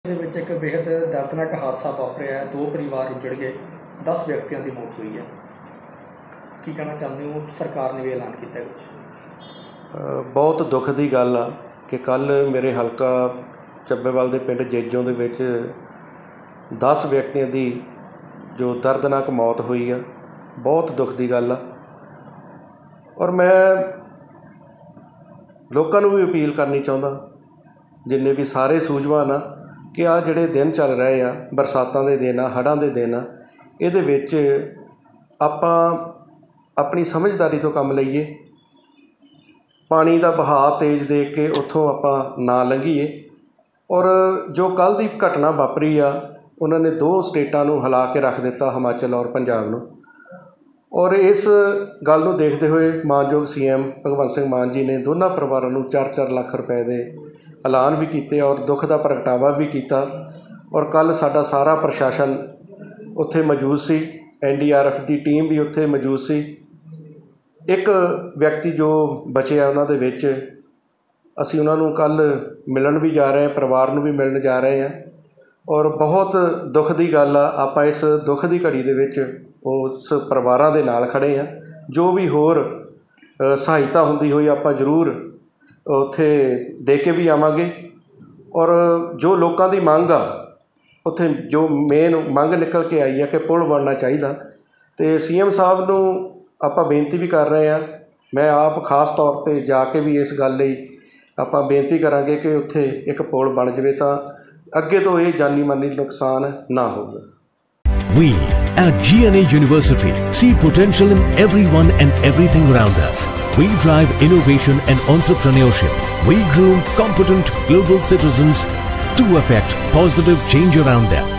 ਦੇ ਵਿੱਚ ਇੱਕ ਬੇहद ਦਰਦਨਾਕ ਹਾਦਸਾ ਵਾਪਰਿਆ ਹੈ। 2 ਪਰਿਵਾਰ ਉੱਜੜ ਗਏ, 10 ਵਿਅਕਤੀਆਂ ਦੀ ਮੌਤ ਹੋਈ ਹੈ। ਕੀ ਕਹਿਣਾ ਚਾਹੁੰਦੇ ਹੋ? ਸਰਕਾਰ ਨੇ ਵੀ ਐਲਾਨ ਕੀਤਾ ਕੁਛ। ਬਹੁਤ ਦੁੱਖ ਦੀ ਗੱਲ ਆ ਕਿ ਕੱਲ੍ਹ ਮੇਰੇ ਹਲਕਾ ਚੱਬੇਵਾਲ ਦੇ ਪਿੰਡ ਜੇਜੋਂ ਦੇ ਵਿੱਚ 10 ਵਿਅਕਤੀਆਂ ਦੀ ਜੋ ਦਰਦਨਾਕ ਮੌਤ ਹੋਈ ਆ। ਬਹੁਤ ਦੁੱਖ ਦੀ ਗੱਲ ਆ। ਔਰ ਮੈਂ ਲੋਕਾਂ ਨੂੰ ਵੀ ਅਪੀਲ ਕਰਨੀ ਚਾਹੁੰਦਾ, ਜਿੰਨੇ ਵੀ ਸਾਰੇ ਸੂਝਵਾਨ ਆ, ਕਿ ਆਹ ਜਿਹੜੇ ਦਿਨ ਚੱਲ ਰਹੇ ਆ, ਬਰਸਾਤਾਂ ਦੇ ਦਿਨ ਆ, ਹੜ੍ਹਾਂ ਦੇ ਦਿਨ ਆ, ਇਹਦੇ ਵਿੱਚ ਆਪਾਂ ਆਪਣੀ ਸਮਝਦਾਰੀ ਤੋਂ ਕੰਮ ਲਈਏ। ਪਾਣੀ ਦਾ ਵਹਾਅ ਤੇਜ਼ ਦੇਖ ਕੇ ਉੱਥੋਂ ਆਪਾਂ ਨਾ ਲੰਘੀਏ। ਔਰ ਜੋ ਕੱਲ੍ਹ ਦੀ ਘਟਨਾ ਵਾਪਰੀ ਆ, ਉਹਨਾਂ ਨੇ 2 ਸਟੇਟਾਂ ਨੂੰ ਹਿਲਾ ਕੇ ਰੱਖ ਦਿੱਤਾ, ਹਿਮਾਚਲ ਔਰ ਪੰਜਾਬ ਨੂੰ। ਔਰ ਇਸ ਗੱਲ ਨੂੰ ਦੇਖਦੇ ਹੋਏ ਮਾਨਯੋਗ CM ਭਗਵੰਤ ਸਿੰਘ ਮਾਨ ਜੀ ਨੇ ਦੋਨਾਂ ਪਰਿਵਾਰਾਂ ਨੂੰ 4-4 ਲੱਖ ਰੁਪਏ ਦੇ ਐਲਾਨ ਵੀ ਕੀਤੇ ਔਰ ਦੁੱਖ ਦਾ ਪ੍ਰਗਟਾਵਾ ਵੀ ਕੀਤਾ। ਔਰ ਕੱਲ੍ਹ ਸਾਡਾ ਸਾਰਾ ਪ੍ਰਸ਼ਾਸਨ ਉੱਥੇ ਮੌਜੂਦ ਸੀ, NDRF ਦੀ ਟੀਮ ਵੀ ਉੱਥੇ ਮੌਜੂਦ ਸੀ। ਇੱਕ ਵਿਅਕਤੀ ਜੋ ਬਚਿਆ ਉਹਨਾਂ ਦੇ ਵਿੱਚ, ਅਸੀਂ ਉਹਨਾਂ ਨੂੰ ਕੱਲ੍ਹ ਮਿਲਣ ਵੀ ਜਾ ਰਹੇ ਹਾਂ, ਪਰਿਵਾਰ ਨੂੰ ਵੀ ਮਿਲਣ ਜਾ ਰਹੇ ਹਾਂ। ਔਰ ਬਹੁਤ ਦੁੱਖ ਦੀ ਗੱਲ ਆ, ਆਪਾਂ ਇਸ ਦੁੱਖ ਦੀ ਘੜੀ ਦੇ ਵਿੱਚ ਉਸ ਪਰਿਵਾਰਾਂ ਦੇ ਨਾਲ ਖੜ੍ਹੇ ਹਾਂ। ਜੋ ਵੀ ਹੋਰ ਸਹਾਇਤਾ ਹੁੰਦੀ ਹੋਈ ਆਪਾਂ ਜ਼ਰੂਰ ਉੱਥੇ ਦੇ ਕੇ ਵੀ ਆਵਾਂਗੇ। ਔਰ ਜੋ ਲੋਕਾਂ ਦੀ ਮੰਗ ਆ, ਉੱਥੇ ਜੋ ਮੇਨ ਮੰਗ ਨਿਕਲ ਕੇ ਆਈ ਆ ਕਿ ਪੁਲ ਬਣਨਾ ਚਾਹੀਦਾ, ਅਤੇ CM ਸਾਹਿਬ ਨੂੰ ਆਪਾਂ ਬੇਨਤੀ ਵੀ ਕਰ ਰਹੇ ਹਾਂ। ਮੈਂ ਆਪ ਖਾਸ ਤੌਰ 'ਤੇ ਜਾ ਕੇ ਵੀ ਇਸ ਗੱਲ ਲਈ ਆਪਾਂ ਬੇਨਤੀ ਕਰਾਂਗੇ ਕਿ ਉੱਥੇ ਇੱਕ ਪੁਲ ਬਣ ਜਾਵੇ ਤਾਂ ਅੱਗੇ ਤੋਂ ਇਹ ਜਾਨੀ ਮਾਨੀ ਨੁਕਸਾਨ ਨਾ ਹੋਵੇ। We at GNA University see potential in everyone and everything around us. We drive innovation and entrepreneurship. We groom competent global citizens to affect positive change around them.